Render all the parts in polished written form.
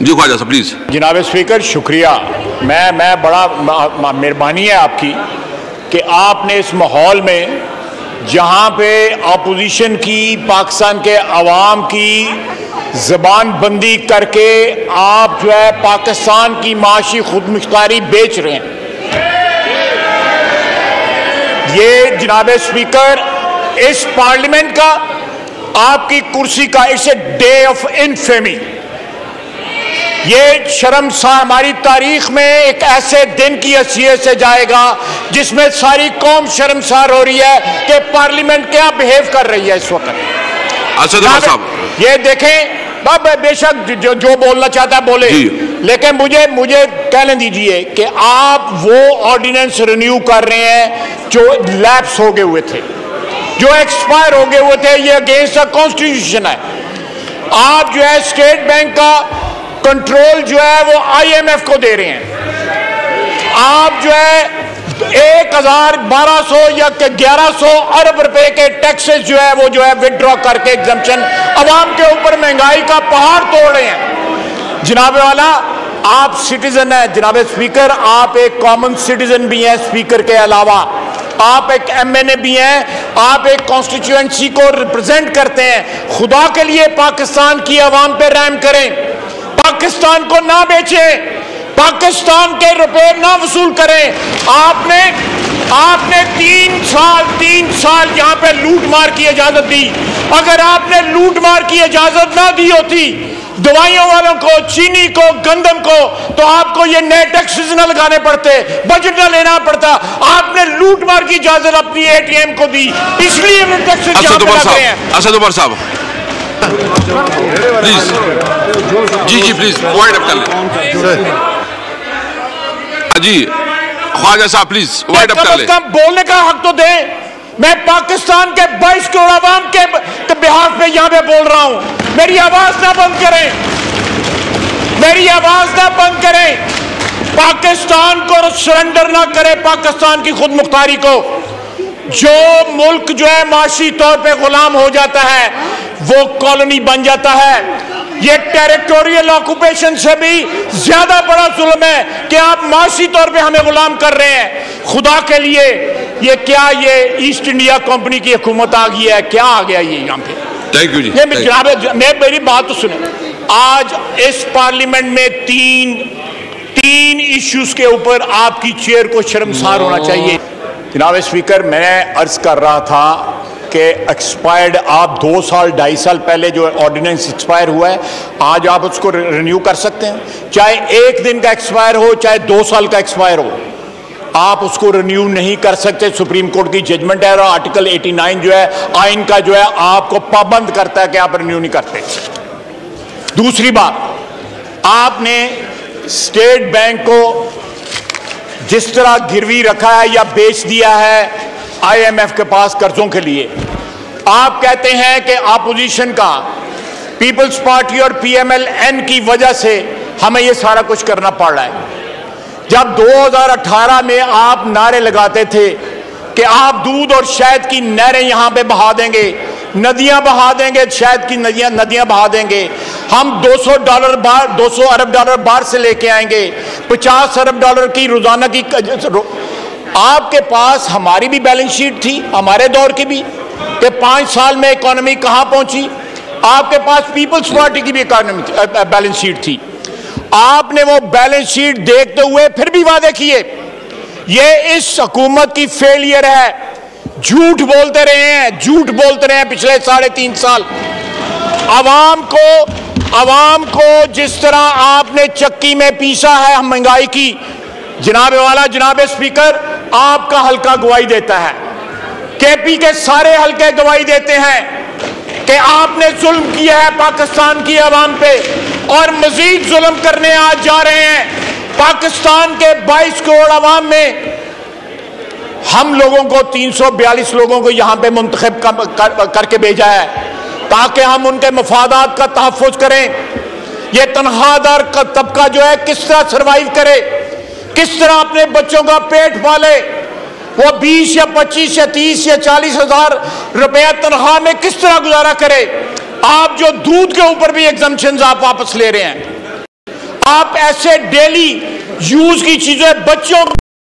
جی خواجہ صاحب پلیز. جناب اسپیکر شکریہ. میں بڑا مہربانی ہے آپ کی کہ آپ نے اس ماحول میں جہاں پہ اپوزیشن کی پاکستان کے عوام کی زبان بندی کر کے آپ جو ہے پاکستان کی معاشی خود مختاری بیچ رہے ہیں. یہ جناب اسپیکر اس پارلیمنٹ کا آپ کی کرسی کا it's a day of infamy. یہ شرمسار ہماری تاریخ میں ایک ایسے دن کی حیثیت سے جائے گا جس میں ساری قوم شرمسار ہو رہی ہے کہ پارلیمنٹ کیا بہیو کر رہی ہے اس وقت. اسد عمر صاحب یہ دیکھیں بے شک جو بولنا چاہتا ہے بولے لیکن مجھے کہنے دیجئے کہ آپ وہ آرڈیننس رینیو کر رہے ہیں جو لیپس ہو گئے ہوئے تھے, جو ایکسپائر ہو گئے ہوئے تھے. یہ اگینسٹ دا کانسٹیٹیوشن ہے. آپ جو ہے اسٹیٹ بینک کا کنٹرول جو ہے وہ آئی ایم ایف کو دے رہے ہیں. آپ جو ہے 1200 یا 1100 ارب روپے کے ٹیکسز جو ہے وہ جو ہے وڈرا کر کے ایگزمپشن عوام کے اوپر مہنگائی کا پہاڑ توڑ رہے ہیں. جناب والا آپ سٹیزن ہیں. جناب اسپیکر آپ ایک کامن سٹیزن بھی ہیں اسپیکر کے علاوہ, آپ ایک ایم این اے بھی ہیں, آپ ایک کانسٹیچوئنسی کو ریپرزینٹ کرتے ہیں. خدا کے لیے پاکستان کی عوام پہ رحم کریں, پاکستان کو نہ بیچیں, پاکستان کے روپے نہ وصول کریں. آپ نے 3 سال یہاں پہ لوٹ مار کی اجازت دی. اگر آپ نے لوٹ مار کی اجازت نہ دی ہوتی دوائیوں والوں کو, چینی کو, گندم کو, تو آپ کو یہ نئے ٹیکسز نہ لگانے پڑتے, بجٹ نہ لینا پڑتا. آپ نے لوٹ مار کی اجازت اپنی اے ٹی ایم کو دی, اس لیے وہ ٹیکسز یہاں پہ لگ رہے ہیں. اسد عمر صاحب پلیز. جی پلیز وائنڈ اپ کر لیں. جی خواجہ صاحب پلیز وائنڈ اپ کر لیں. بولنے کا حق تو دیں. میں پاکستان کے 22 کروڑ عوام کے بہاف پہ یہاں پہ بول رہا ہوں. میری آواز نہ بند کریں, میری آواز نہ بند کریں. پاکستان کو سرنڈر نہ کرے, پاکستان کی خود مختاری کو. جو ملک جو ہے معاشی طور پہ غلام ہو جاتا ہے وہ کالونی بن جاتا ہے. یہ ٹیریٹوریل آکوپیشن سے بھی زیادہ بڑا ظلم ہے کہ آپ معاشی طور پہ ہمیں غلام کر رہے ہیں. خدا کے لیے یہ کیا یہ ایسٹ انڈیا کمپنی کی حکومت آ گئی ہے, کیا آ گیا یہ یہاں پہ. Thank you ji. جناب میری بات تو سنیں. آج اس پارلیمنٹ میں تین ایشوز کے اوپر آپ کی چیئر کو شرمسار ہونا چاہیے. جناب اسپیکر میں عرض کر رہا تھا کہ ایکسپائرڈ آپ 2 سال 2.5 سال پہلے جو آرڈیننس ایکسپائر ہوا ہے آج آپ اس کو رینیو کر سکتے ہیں. چاہے 1 دن کا ایکسپائر ہو چاہے 2 سال کا ایکسپائر ہو, آپ اس کو رینیو نہیں کر سکتے. سپریم کورٹ کی ججمنٹ ہے اور آرٹیکل 89 جو ہے آئین کا جو ہے آپ کو پابند کرتا ہے کہ آپ رینیو نہیں کرتے. دوسری بات, آپ نے اسٹیٹ بینک کو جس طرح گروی رکھا ہے یا بیچ دیا ہے آئی ایم ایف کے پاس قرضوں کے لیے. آپ کہتے ہیں کہ اپوزیشن کا پیپلز پارٹی اور پی ایم ایل این کی وجہ سے ہمیں یہ سارا کچھ کرنا پڑ رہا ہے. جب 2018 میں آپ نعرے لگاتے تھے کہ آپ دودھ اور شہد کی نہریں یہاں پہ بہا دیں گے, ندیاں بہا دیں گے, شہد کی ندیاں بہا دیں گے, ہم 200 ارب ڈالر باہر سے لے کے آئیں گے, 50 ارب ڈالر کی روزانہ کی. آپ کے پاس ہماری بھی بیلنس شیٹ تھی, ہمارے دور کی بھی, کہ 5 سال میں اکانومی کہاں پہنچی. آپ کے پاس پیپلز پارٹی کی بھی بیلنس شیٹ تھی. آپ نے وہ بیلنس شیٹ دیکھتے ہوئے پھر بھی وعدے کیے. یہ اس حکومت کی فیلئر ہے. جھوٹ بولتے رہے ہیں پچھلے 3.5 سال. عوام کو جس طرح آپ نے چکی میں پیسا ہے مہنگائی کی. جناب والا, جناب اسپیکر, آپ کا حلقہ گواہی دیتا ہے, کے پی کے سارے حلقے گواہی دیتے ہیں کہ آپ نے ظلم کیا ہے پاکستان کی عوام پہ اور مزید ظلم کرنے آج جا رہے ہیں. پاکستان کے 22 کروڑ عوام میں ہم لوگوں کو 342 لوگوں کو یہاں پہ منتخب کر کے بھیجا ہے تاکہ ہم ان کے مفادات کا تحفظ کریں. یہ تنخواہ دار کا طبقہ جو ہے کس طرح سروائیو کرے, کس طرح اپنے بچوں کا پیٹ پالے. وہ 20 یا 25 یا 30 یا 40 ہزار روپیہ تنخواہ میں کس طرح گزارا کرے. آپ جو دودھ کے اوپر بھی ایگزمپشنز آپ واپس لے رہے ہیں, آپ ایسے ڈیلی یوز کی چیزیں بچوں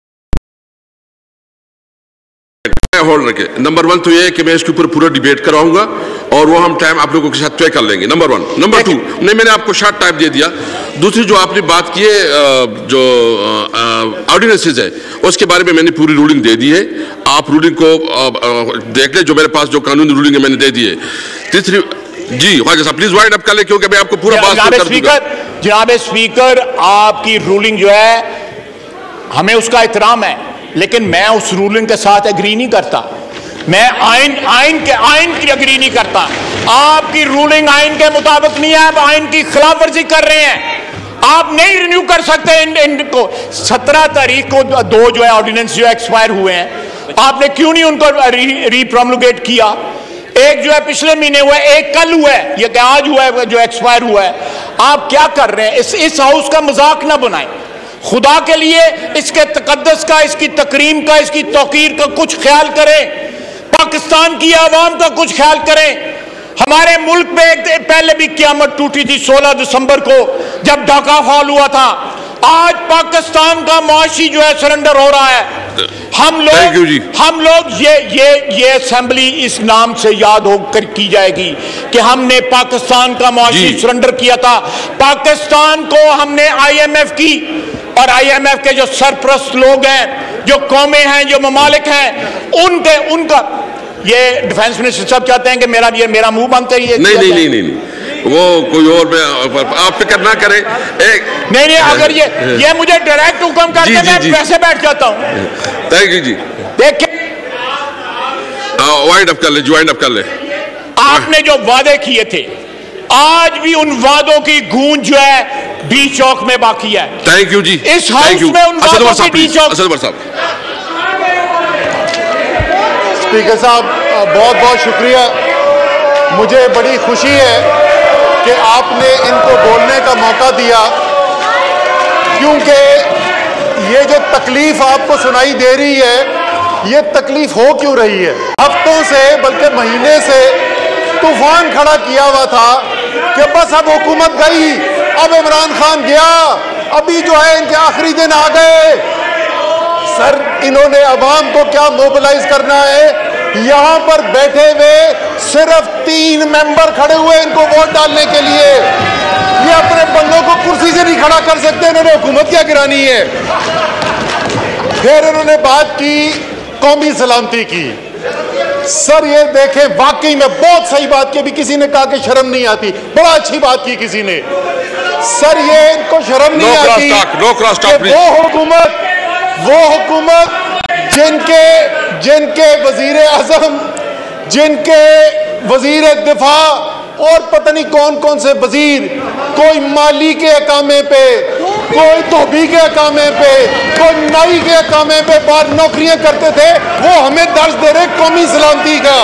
ہولڈ رکھے. نمبر 1 تو یہ ہے کہ میں اس کے اوپر پورا ڈیبیٹ کراؤں گا اور وہ ہم ٹائم آپ لوگوں کے ساتھ طے کر لیں گے. نمبر 1. نمبر 2, نہیں میں نے آپ کو شارٹ ٹائم دے دیا. دوسری جو آپ نے بات کی ہے جو آرڈیننسز ہے اس کے بارے میں نے پوری رولنگ دے دی ہے. آپ رولنگ کو دیکھ لیں, جو میرے پاس جو قانونی رولنگ ہے میں نے دے دی ہے. تیسری جی خواجہ صاحب پلیز وائنڈ اپ کر لیں کیونکہ میں آپ کو پورا بات کر دوں گا. جناب اسپیکر, آپ کی رولنگ جو ہے ہمیں اس کا احترام ہے, لیکن میں اس رولنگ کے ساتھ ایگری نہیں کرتا. میں آئین کی ایگری نہیں کرتا. آپ کی رولنگ آئین کے مطابق نہیں ہے, آپ آئین کی خلاف ورزی کر رہے ہیں. آپ نہیں رینیو کر سکتے ان کو. 17 تاریخ کو 2 جو ہے آرڈیننس جو ایکسپائر ہوئے ہیں, آپ نے کیوں نہیں ان کو ری پرومولگیٹ کیا؟ ایک جو ہے پچھلے مہینے ہوا ہے, ایک کل ہوا ہے, یہ کہ آج ہوا ہے جو ایکسپائر ہوا ہے. آپ کیا کر رہے ہیں؟ اس ہاؤس کا مذاق نہ بنائیں. خدا کے لیے اس کے تقدس کا, اس کی تکریم کا, اس کی توقیر کا کچھ خیال کریں. پاکستان کی عوام کا کچھ خیال کریں. ہمارے ملک میں پہلے بھی قیامت ٹوٹی تھی 16 دسمبر کو جب ڈھاکہ فال ہوا تھا. آج پاکستان کا معاشی جو ہے سرنڈر ہو رہا ہے. ہم لوگ یہ اسمبلی اس نام سے یاد ہو کر کی جائے گی کہ ہم نے پاکستان کا معاشی سرنڈر کیا تھا. پاکستان کو ہم نے IMF کی, اور IMF کے جو سرپرست لوگ ہیں, جو قومیں ہیں, جو ممالک ہیں, ان کا یہ ڈیفنس منسٹر صاحب چاہتے ہیں کہ میرا منہ بند کریے. نہیں وہ کوئی اور آپ فکر نہ کریں. نہیں اگر یہ مجھے ڈائریکٹ حکم کرتے میں ویسے بیٹھ جاتا ہوں. Thank you ji. دیکھیں وائنڈ اپ کر لیں, جوائنڈ اپ کر لیں. آپ نے جو وعدے کیے تھے, آج بھی ان وعدوں کی گونج جو ہے ڈی چوک میں باقی ہے. Thank you ji. اس ہاؤس میں ان وعدوں کی ڈی چوک. اسپیکر صاحب بہت بہت شکریہ. مجھے بڑی خوشی ہے کہ آپ نے ان کو بولنے کا موقع دیا, کیونکہ یہ جو تکلیف آپ کو سنائی دے رہی ہے, یہ تکلیف ہو کیوں رہی ہے؟ ہفتوں سے بلکہ مہینے سے طوفان کھڑا کیا ہوا تھا کہ بس اب حکومت گئی, اب عمران خان گیا, ابھی جو ہے ان کے آخری دن آ گئے. سر انہوں نے عوام کو کیا موبلائز کرنا ہے؟ یہاں پر بیٹھے ہوئے صرف 3 ممبر کھڑے ہوئے ان کو ووٹ ڈالنے کے لیے. یہ اپنے بندوں کو کرسی سے نہیں کھڑا کر سکتے, انہوں نے حکومت کیا گرانی ہے. پھر انہوں نے بات کی قومی سلامتی کی. سر یہ دیکھیں واقعی میں بہت صحیح بات کی. ابھی کسی نے کہا کہ شرم نہیں آتی, بڑا اچھی بات کی کسی نے. سر یہ ان کو شرم نہیں آتی کہ وہ حکومت جن کے وزیر اعظم, جن کے وزیر دفاع اور پتہ نہیں کون سے وزیر, کوئی مالی کے احکامے پہ, کوئی دھوبی کے احکامے پہ, کوئی نائی کے احکامے پہ باہر نوکریاں کرتے تھے, وہ ہمیں درس دے رہے قومی سلامتی کا.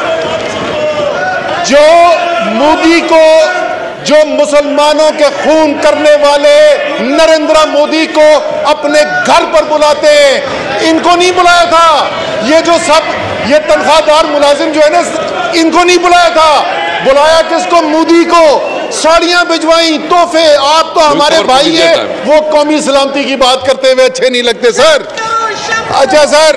جو مودی کو, جو مسلمانوں کے خون کرنے والے نریندر مودی کو اپنے گھر پر بلاتے ہیں, ان کو نہیں بلایا تھا. یہ جو سب یہ تنخواہ دار ملازم جو ہے نا, ان کو نہیں بلایا تھا. بلایا کس کو؟ مودی کو. ساڑیاں بھجوائیں, تحفے. آپ تو ہمارے بھائی ہیں, وہ قومی سلامتی کی بات کرتے ہوئے اچھے نہیں لگتے سر. اچھا سر,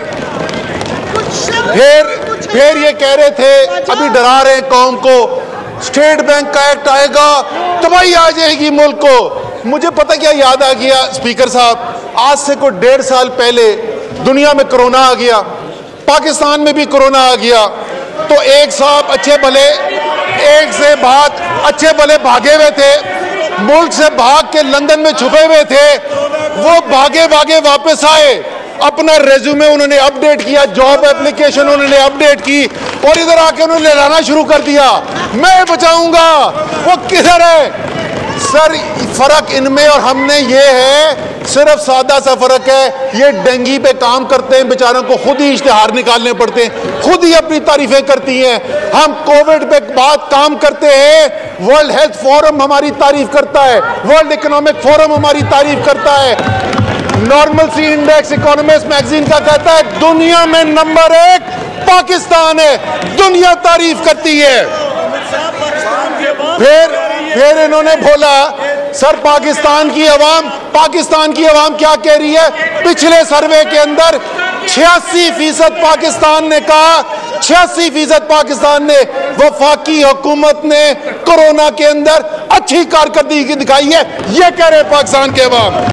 پھر یہ کہہ رہے تھے, ابھی ڈرا رہے ہیں قوم کو, اسٹیٹ بینک کا ایکٹ آئے گا تباہی آ جائے گی ملک کو. مجھے پتہ کیا یاد آ گیا اسپیکر صاحب, آج سے کوئی 1.5 سال پہلے دنیا میں کرونا آ گیا, پاکستان میں بھی کرونا آ گیا. تو ایک صاحب اچھے بھلے, ایک سے بات اچھے بھلے بھاگے ہوئے تھے, ملک سے بھاگ کے لندن میں چھپے ہوئے تھے. وہ بھاگے واپس آئے, اپنا ریزیومے انہوں نے اپڈیٹ کیا, جاب اپلیکیشن انہوں نے اپڈیٹ کی, اور ادھر آ کے انہوں نے لہرانا شروع کر دیا, میں بچاؤں گا. وہ کدھر ہے سر؟ فرق ان میں اور ہم میں یہ ہے, صرف سادہ سا فرق ہے, یہ ڈینگی پہ کام کرتے ہیں, بیچاروں کو خود ہی اشتہار نکالنے پڑتے ہیں, خود ہی اپنی تعریفیں کرتی ہیں. ہم کووڈ پہ بات کام کرتے ہیں, ورلڈ ہیلتھ فورم ہماری تعریف کرتا ہے, ورلڈ اکنامک فورم ہماری تعریف کرتا ہے, نارمل سی انڈیکس اکانومسٹ میگزین کا کہتا ہے دنیا میں نمبر 1 پاکستان ہے, دنیا تعریف کرتی ہے. پھر انہوں نے بولا سر پاکستان کی عوام کیا کہہ رہی ہے؟ پچھلے سروے کے اندر 86% پاکستان نے کہا، 86% پاکستان نے وفاقی حکومت نے کورونا کے اندر اچھی کارکردگی دکھائی ہے، یہ کہہ رہے پاکستان کے عوام۔